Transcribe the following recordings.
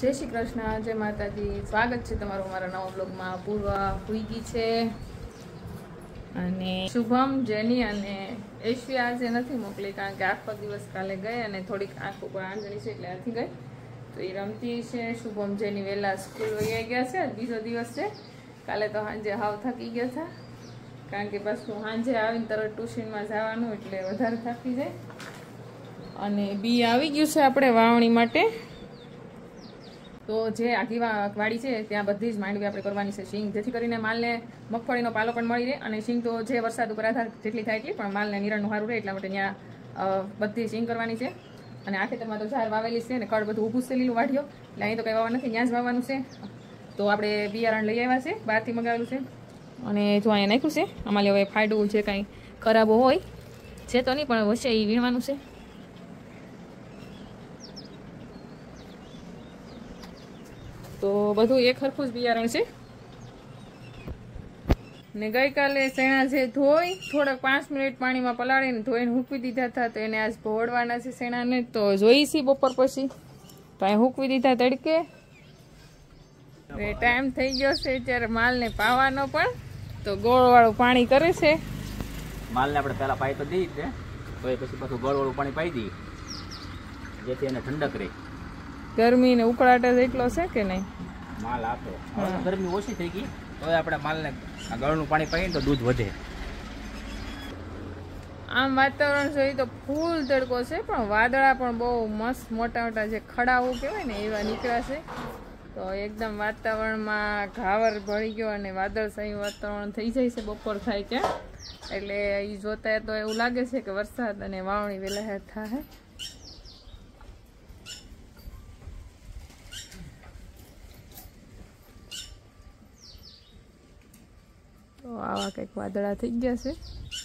જય શ્રી કૃષ્ણ, જય માતાજી. સ્વાગત છે તમારું અમારા નવા બ્લોગમાં. પૂર્વા હુઈ ગઈ છે અને શુભમ, જેની અને એશ્વી આજે નથી મોકલી કારણ કે આખો દિવસ કાલે ગઈ અને થોડીક આંખ ઉપર આંધળી છે એટલે આથી ગઈ. તો એ રમતી છે. શુભમ, જેની વહેલા સ્કૂલ વહી ગયા છે. બીજો દિવસ છે. કાલે તો સાંજે હાવ થાકી ગયા હતા કારણ કે પાછું સાંજે આવીને તરત ટ્યુશનમાં જવાનું એટલે વધારે થાકી જાય. અને બી આવી ગયું છે આપણે વાવણી માટે. તો જે આખી વાડી છે ત્યાં બધી જ માંડવી આપણે કરવાની છે શીંગ, જેથી કરીને માલને મગફળીનો પાલો પણ મળી રહે અને શીંગ તો જે વરસાદ ઉપર આધાર જેટલી થાય એટલી, પણ માલને નિરણનું સારું રહે એટલા માટે ત્યાં બધી શીંગ કરવાની છે. અને આ ખેતરમાં તો ઝાર વાવેલી છે ને ખડ બધું ઊભું છે લીલું વાઢ્યો, એટલે અહીં તો કંઈ વાવવા નથી, ત્યાં જ વાવવાનું છે. તો આપણે બિયારણ લઈ આવ્યા છે, બહારથી મંગાવેલું છે અને જો અહીંયા નાખ્યું છે. અમારે હવે ફાયડું જે કાંઈ ખરાબો હોય છે તો નહીં, પણ વચ્ચે એ વીણવાનું છે. તો બધું એક સરખું જ બિયારણ છે. ને ગઈકાલે શેણા જે ધોઈ થોડાક 5 મિનિટ પાણીમાં પલાળીને ધોઈને હૂકવી દીધા હતા, તો એને આજ ભોળવાના છે શેણાને. તો જોઈ છે બપોર પછી તો અહીં હૂકવી દીધા તડકે. ટાઈમ થઈ ગયો છે ત્યારે માલને પાવાનો પણ. તો ગોળવાળું પાણી કરે છે. માલને આપણે પહેલા પાઈ તો દઈ છે, તો એ પછી પાછું ગોળવાળું પાણી પાઈ દઈએ જેથી એને ઠંડક રહે. ગરમી ને ઉકળાટ એટલો છે કે નહીં માલ આપે. ગરમી ઓછી થઈ ગઈ તો આપણે માલને ગળનું પાણી પાઈએ તો દૂધ વધે. આમ વાતાવરણ જોઈએ તો ફૂલ તડકો છે, પણ વાદળા પણ બહુ મસ્ત મોટા મોટા જે ખડાઓ કહેવાય ને એવા નીકળ્યા છે. તો એકદમ વાતાવરણમાં ઘાવર ભળી ગયો અને વાદળછાયું વાતાવરણ થઈ જાય છે બપોર થાય ત્યાં. એટલે એ જોતા તો એવું લાગે છે કે વરસાદ અને વાવણી વહેલા થાય. તો આવા કંઈક વાદળા થઈ ગયા છે.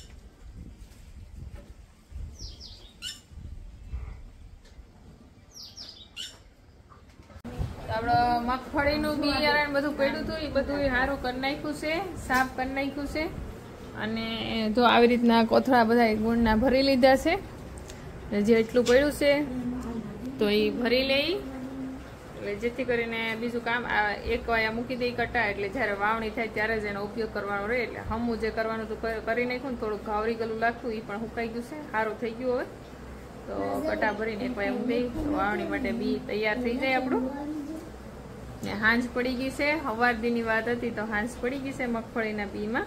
આપણે મગફળીનું બિયારણ બધું પડ્યું હતું એ બધું સારું કરી નાખ્યું છે, સાફ કરી નાખ્યું છે. અને જો આવી રીતના કોથળા બધા ગુણના ભરી લીધા છે. જે એટલું પડ્યું છે તો એ ભરી લઈ, એટલે જેથી કરીને બીજું કામ એક વાયા મૂકી દઈ કટા, એટલે જ્યારે વાવણી થાય ત્યારે જ એનો ઉપયોગ કરવાનો રહે. એટલે હમું જે કરવાનું હતું કરી નાખ્યું ને, થોડુંક ઘાવરી ગલું લાગતું એ પણ સુકાઈ ગયું છે, સારું થઈ ગયું. હવે તો કટા ભરીને એક વાયા મૂકી દઈ તો વાવણી માટે બી તૈયાર થઈ જાય આપણું. ને હાંજ પડી ગઈ છે, સવાર દીની વાત હતી તો હાંજ પડી ગઈ છે મગફળીના બીમાં.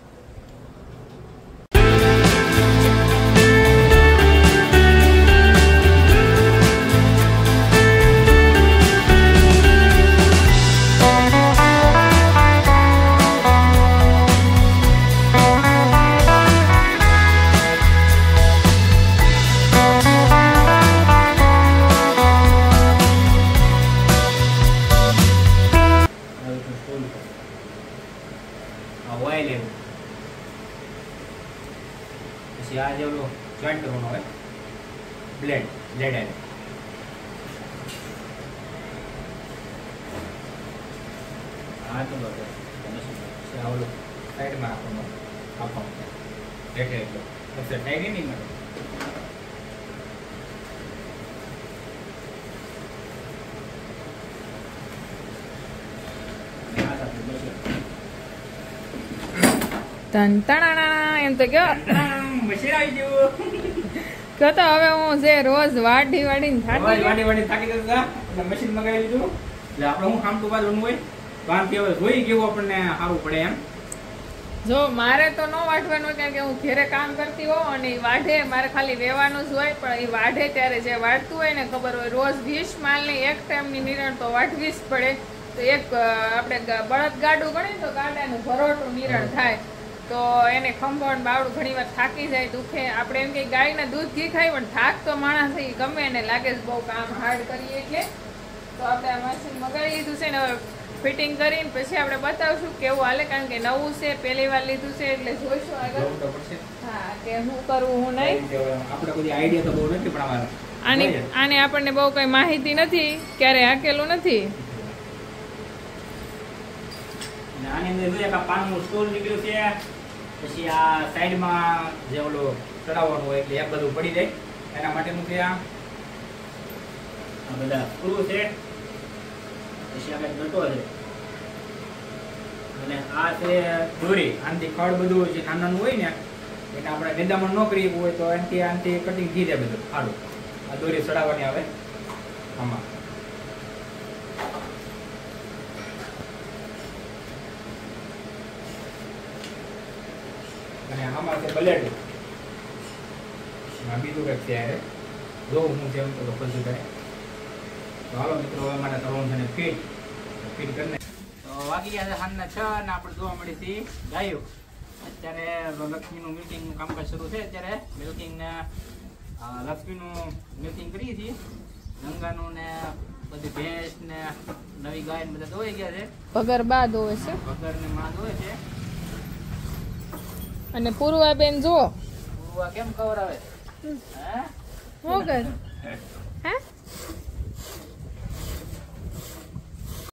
પછી આ જે ઓલો જોઈન્ટ કરવાનો હોય બ્લેડ આવે આ તો બરાબર. આ ઓલો સાઈડમાં આપવાનું એટલે ટાઈમ નહીં મળે. તન તણાણા એમ તો કયો મશીન આવી ગયું. કયો તો હવે હું જે રોજ વાડીને થાકી જતા મશીન મગાવી લીધું. એટલે આપણે હું કામ તો બાજુ હોય તો આમ કે જોઈ કેવું આપણને સારું પડે એમ. જો મારે તો ન વાઢવાનું હોય કારણ કે હું ઘેરે કામ કરતી હોઉં અને એ વાઢે મારે ખાલી વેવાનું જ હોય, પણ એ વાઢે ત્યારે જે વાઢતું હોય ને ખબર હોય રોજ 20 માલની એક ટાઈમની નિરણ તો વાઢવી જ પડે. તો એક આપણે બળદ ગાડું ગણીએ તો ગાડાનું ભરોટું નિરણ થાય. તો એને ખંભણ બાવડું ઘણી વાર થાકી જાય, દુખે. આપણે એમ કે ગાયના દૂધ ઘી ખાય પણ થાક તો માણસ ગમે એને લાગે છે બહુ કામ હાર્ડ કરીએ એટલે. તો આપણે આ મશીન મગાવી લીધું છે ને હવે ફિટિંગ કરીને પછી આપણે બતાવશું કેવું હાલે, કારણ કે નવું છે, પહેલી વાર લીધું છે એટલે જોઈશું આગળ. હા, કે હું કરવું હું નહીં. આપણે કોઈ આઈડિયા તો બહુ નથી, પણ આને આપણને બહુ કઈ માહિતી નથી, ક્યારે હાકેલું નથી. આની અંદર જોઈએ કે પાનનું સ્ટોર નીકળ્યું છે. પછી આ સાઈડમાં જે ઓલો ચડાવવાનું હોય એટલે એક બધું પડી જાય એના માટેનું છે. આ બધા સ્ક્રૂ છે પછી આ ગટો છે અને આ છે દોરી. આનાથી ખડ બધું જે નાનું નાનું હોય ને એને આપણે નિંદામણ ન કરી હોય તો આનાથી કટિંગ થઈ જાય બધું ખાડું. આ દોરી ચડાવવાની આવે આમાં. અને આમાં છે બ્લેડ. બીજું કંઈક છે યારે જોઉં હું જેમ તો બધું થાય. તો હાલો મિત્રો હવે મારે કરવાનું છે ને ફીટ કરીને. તો વાગી ગયા છે સાંજના 6 અને આપણે જોવા મળી હતી ગાયો. અત્યારે લક્ષ્મીનું મિલ્કિંગનું કામકાજ શરૂ છે. અત્યારે લક્ષ્મીનું મિલ્કિંગ કરીએ છીએ. ગંગાનું ને બધી ભેંસ ને નવી ગાય ને બધા ધોઈ ગયા છે. પગર બા ધોવે છે વગર ને માં ધોવે છે. અને પૂર્વાબેન જો પૂર્વા કેમ ખબર આવે? હે વગર હે